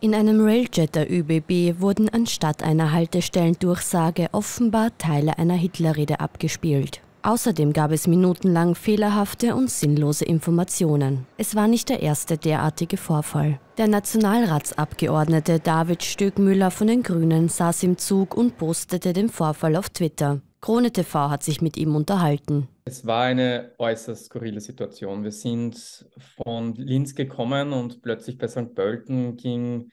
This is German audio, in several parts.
In einem Railjet der ÖBB wurden anstatt einer Haltestellendurchsage offenbar Teile einer Hitlerrede abgespielt. Außerdem gab es minutenlang fehlerhafte und sinnlose Informationen. Es war nicht der erste derartige Vorfall. Der Nationalratsabgeordnete David Stöckmüller von den Grünen saß im Zug und postete den Vorfall auf Twitter. Krone TV hat sich mit ihm unterhalten. Es war eine äußerst skurrile Situation. Wir sind von Linz gekommen und plötzlich bei St. Pölten ging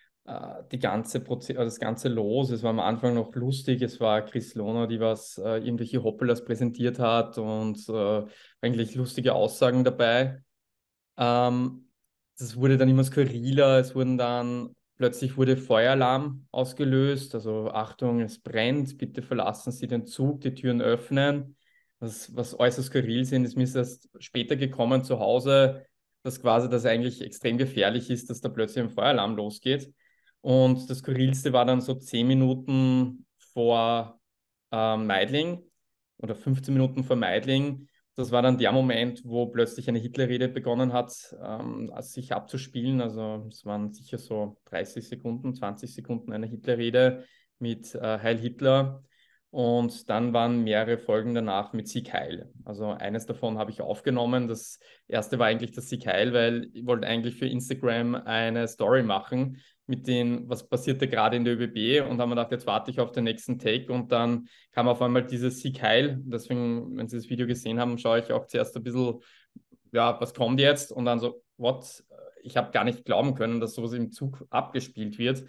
das Ganze los. Es war am Anfang noch lustig. Es war Chris Lohner, die irgendwelche Hoppelas präsentiert hat und eigentlich lustige Aussagen dabei. Das wurde dann immer skurriler. Plötzlich wurde Feueralarm ausgelöst. Also Achtung, es brennt, bitte verlassen Sie den Zug, die Türen öffnen. Was äußerst skurril ist mir erst später gekommen zu Hause, dass das eigentlich extrem gefährlich ist, dass da plötzlich ein Feueralarm losgeht. Und das Skurrilste war dann so 10 Minuten vor Meidling oder 15 Minuten vor Meidling. Das war dann der Moment, wo plötzlich eine Hitlerrede begonnen hat, sich abzuspielen. Also es waren sicher so 30 Sekunden, 20 Sekunden eine Hitlerrede mit Heil Hitler. Und dann waren mehrere Folgen danach mit Sieg Heil. Also eines davon habe ich aufgenommen. Das erste war eigentlich das Sieg Heil, weil ich wollte eigentlich für Instagram eine Story machen mit was passierte gerade in der ÖBB, und haben wir gedacht, jetzt warte ich auf den nächsten Take, und dann kam auf einmal dieses Sieg Heil. Deswegen, wenn Sie das Video gesehen haben, schaue ich auch zuerst ein bisschen, ja, was kommt jetzt? Und dann so, what? Ich habe gar nicht glauben können, dass sowas im Zug abgespielt wird.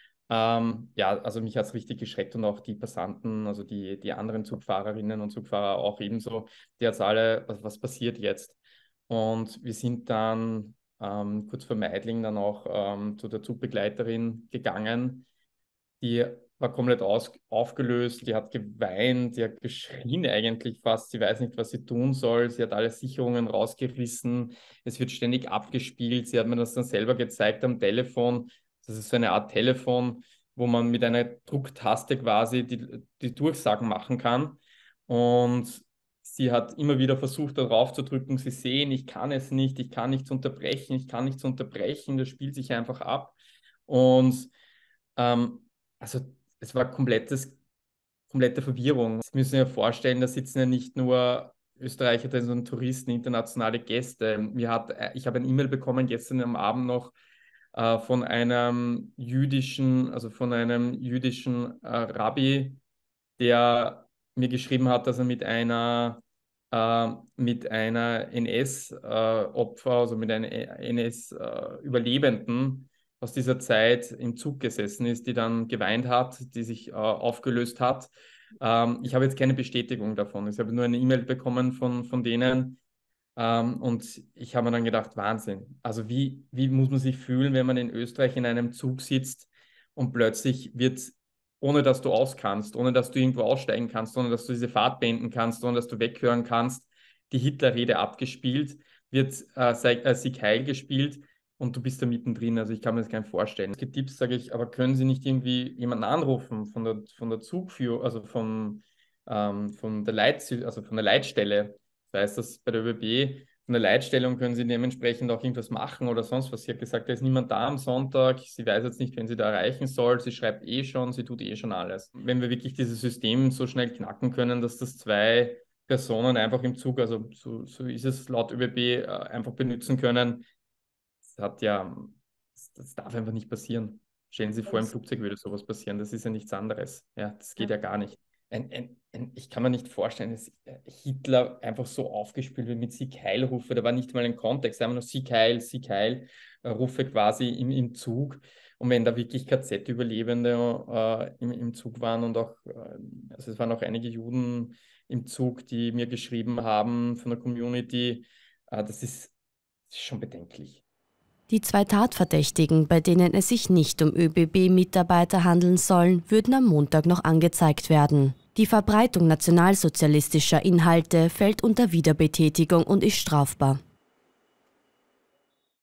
Ja, also mich hat es richtig geschreckt, und auch die Passanten, also die anderen Zugfahrerinnen und Zugfahrer auch ebenso, die hat es alle, was passiert jetzt? Und wir sind dann kurz vor Meidling dann auch zu der Zugbegleiterin gegangen. Die war komplett aufgelöst, die hat geweint, die hat geschrien eigentlich fast, sie weiß nicht, was sie tun soll, sie hat alle Sicherungen rausgerissen, es wird ständig abgespielt, sie hat mir das dann selber gezeigt am Telefon. Das ist so eine Art Telefon, wo man mit einer Drucktaste quasi die Durchsagen machen kann. Und sie hat immer wieder versucht, darauf zu drücken. Sie sehen, ich kann es nicht, ich kann nichts unterbrechen, das spielt sich einfach ab. Und also es war komplette Verwirrung. Sie müssen sich ja vorstellen, da sitzen ja nicht nur Österreicher, sondern Touristen, internationale Gäste. Ich habe eine E-Mail bekommen gestern am Abend noch, von einem jüdischen Rabbi, der mir geschrieben hat, dass er mit einer NS-Opfer, also mit einer NS-Überlebenden aus dieser Zeit im Zug gesessen ist, die dann geweint hat, die sich aufgelöst hat. Ich habe jetzt keine Bestätigung davon. Ich habe nur eine E-Mail bekommen von denen. Und ich habe mir dann gedacht, Wahnsinn. Also wie muss man sich fühlen, wenn man in Österreich in einem Zug sitzt und plötzlich wird, ohne dass du auskannst, ohne dass du irgendwo aussteigen kannst, ohne dass du diese Fahrt beenden kannst, ohne dass du weghören kannst, die Hitlerrede abgespielt, wird Sieg Heil gespielt, und du bist da mittendrin. Also ich kann mir das gar nicht vorstellen. Es gibt Tipps, sage ich, aber können Sie nicht irgendwie jemanden anrufen von der Zugführung, also von der Leitstelle? Das heißt, dass bei der ÖBB von der Leitstelle, können Sie dementsprechend auch irgendwas machen oder sonst was. Sie hat gesagt, da ist niemand da am Sonntag, sie weiß jetzt nicht, wen sie da erreichen soll, sie schreibt schon, sie tut schon alles. Wenn wir wirklich dieses System so schnell knacken können, dass das 2 Personen einfach im Zug, also so ist es laut ÖBB, einfach benutzen können, das darf einfach nicht passieren. Stellen Sie sich vor, im Flugzeug würde sowas passieren, das ist ja nichts anderes. Ja, das geht ja gar nicht. Ich kann mir nicht vorstellen, dass Hitler einfach so aufgespielt wird mit Sieg Heil-Rufe. Da war nicht mal ein Kontext, da haben wir nur Sieg Heil, Rufe quasi im Zug. Und wenn da wirklich KZ-Überlebende im Zug waren, und auch, also es waren auch einige Juden im Zug, die mir geschrieben haben von der Community, das ist schon bedenklich. Die 2 Tatverdächtigen, bei denen es sich nicht um ÖBB-Mitarbeiter handeln sollen, würden am Montag noch angezeigt werden. Die Verbreitung nationalsozialistischer Inhalte fällt unter Wiederbetätigung und ist strafbar.